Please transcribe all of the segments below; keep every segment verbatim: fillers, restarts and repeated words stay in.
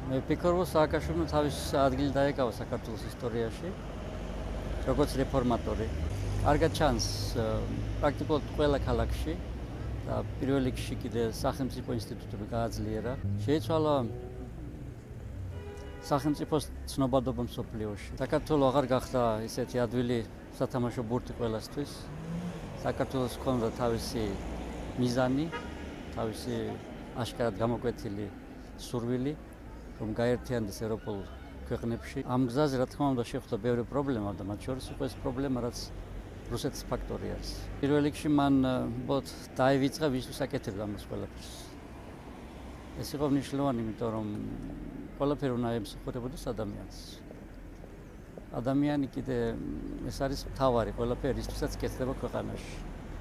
მე ვფიქრობ, რომ სააკაშვილმა თავის ადგილი დაეკავა საქართველოს ისტორიაში, როგორც რეფორმატორი. კარგად ჩანს პრაქტიკულად ყველა ქალაქში და პირველ რიგში კიდე სახელმწიფო ინსტიტუტები გააძლიერა. შეიცვალა სახელმწიფოს ცნობადობა მსოფლიოში. საქართველო აღარ გახდა ისეთი ადვილი სათამაშო ბურთი ყველასთვის. საქართველოს ჰქონდა თავისი მიზანი, თავისი აშკარად გამოკვეთილი სურვილი, რომ გაერთიანდეს ევროპულ ქვეყნებში. ამ გზაზე, რა თქმა უნდა, შეხვდა ბევრი პრობლემა და მათ შორის უკვე ეს პრობლემა, რაც რუსეთის ფაქტორი არის. პირველ რიგში მან ბოთ დაივიწყა ვისთვის აკეთებდა ამას ყველაფერს. ეს იყო მნიშვნელოვანი, იმიტომ რომ ყველაფერი უნდა ემსახურებოდეს ადამიანს. ადამიანი კიდე ეს არის მთავარი ყველაფერი, ისთვისაც კეთდება ქვეყანაში.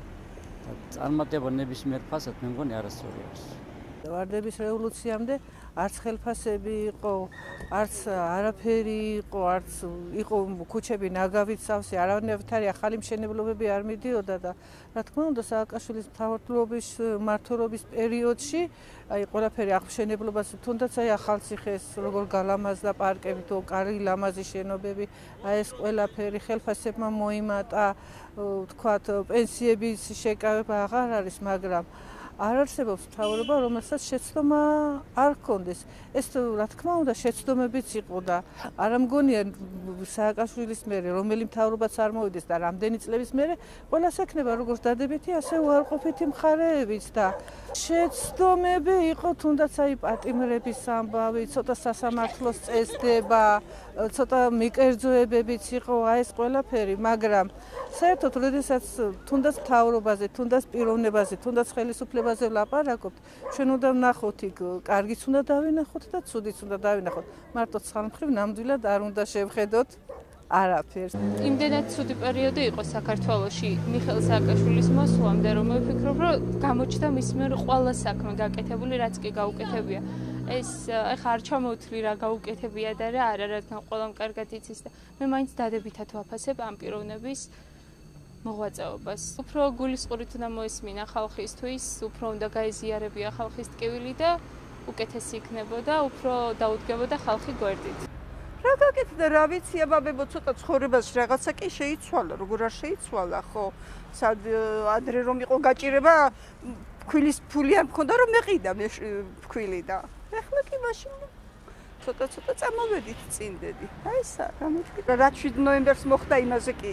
და წარმატება ნებისმიერ ფასად მე მგონი არასწორი არის. ვარდების რევოლუციამდე არც ხელფასები იყო, არც არაფერი იყო, არც იყო ქუჩები ნაგავით სავსე, არავითარი ახალი მშენებლობები არ მიდიოდა და რა თქმა უნდა სააკაშვილის მთავრობის მმართველობის პერიოდში აი ყველაფერი აღმშენებლობაზე თუნდაც აი ახალციხეს როგორ გალამაზდა პარკები თუ კარგი ლამაზი შენობები, აი ეს ყველაფერი ხელფასებმა მოიმატა, თქვათ პენსიების შეკავება აღარ არის, მაგრამ არ არსებობს მთავრობა, რომელსაც შეცდომა არ ჰქონდეს. ეს რა თქმა უნდა შეცდომებიც იყო და არ მგონია სააკაშვილის მერე რომელი მთავრობაც არ მოვიდეს და რამდენი წლების მერე ყველას ექნება როგორც დადებითი, ასე უარყოფითი მხარეებიც და შეცდომები იყო თუნდაც აი პატიმრების ამბავი, ცოტა სასამართლოს წესდება, ცოტა მიკერძოებებიც იყო აი ეს ყველაფერი, მაგრამ საერთოდ როდესაც თუნდაც მთავრობაზე, თუნდაც პიროვნებაზე, თუნდაც ხელისუფლებაზე ვლაპარაკობთ, ჩვენ უნდა ვნახოთ იქ კარგიც უნდა დავინახოთ და ცუდიც უნდა დავინახოთ. მარტო ცალმხრივ ნამდვილად არ უნდა შევხედოთ არაფერს. იმდენად ცუდი პერიოდი იყო საქართველოში მიხეილ სააკაშვილის მოსვლამდე, რომ მე ვფიქრობ, რომ გამოჩნდა მის მიერ ყველა საქმე გაკეთებული, რაც კი გაუკეთებია. ეს ეხა არ ჩამოვთვლი რა გაუკეთებია და რა არა, რადგან ყველამ კარგად იცის და მე მაინც დადებითად ვაფასებ ამ პიროვნების მოღვაწეობას. უფრო გულისყურით უნდა მოესმინა ხალხისთვის, უფრო უნდა გაეზიარებია ხალხის ტკივილი და უკეთესი იქნებოდა, უფრო დაუდგებოდა ხალხი გვერდით. რა გაკეთდა, რა ვიცი, აბაბებო, ცოტა ცხოვრებაში რაღაცა კი შეიცვალა, როგორ არ შეიცვალა, ხო? სად ადრე რომ იყო გაჭირება, ფქვილის ფული არ მქონდა, რომ მეყიდა მე ფქვილი და ეხლა კი მაშინ ცოტა-ცოტა წამოვედით წინდედი. აი ესა, რა მეთქი, რა შვიდ ნოემბერს მოხდა იმაზე კი.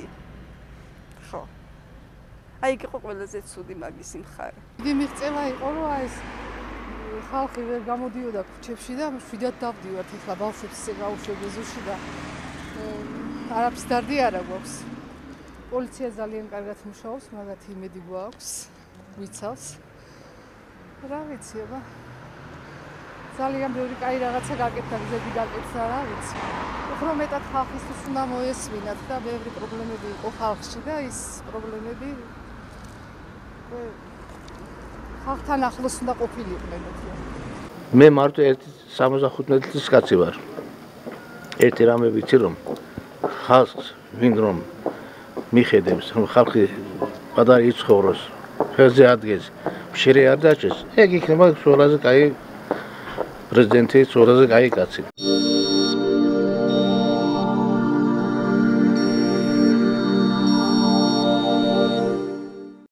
ხო. აი იქ იყო ყველაზე ცუდი მაგის მხარე. დიდი მიღწევა იყო, რომ აი ეს ხალხი ვერ გამოდიოდა ქუჩებში და შვიდად დავდივართ ეხლა ბავშვებს ისე გაუშვებდეს ზუსტი და არაფერს დარდი არ აქვს. პოლიცია ძალიან კარგად მუშაობს, მაგათი იმედი გვაქვს, ვიცავს. რა ვიცი, აბა. ძალიან ბევრი კაი რაღაცა გაკეთდა, გზები გაკეთდა, რა ვიცი. უფრო მეტად ხალხისთვის უნდა მოესმინათ და ბევრი პრობლემები იყო ხალხში და ის პრობლემები ხალხთან ახლოს უნდა ყოფილიყვნენ. მე მარტო ერთი სამოცდახუთმეტი წლის კაცი ვარ. ერთი რამე ვიცი რომ ხალხს ვინ რომ მიხედებს, რომ ხალხი პატარა იცხოვროს, ხელზე ადგეს, მშიერი არ დაჭეს, ეგ იქნება ყველაზე კაი პრეზიდენტი, ყველაზე კაი კაცი.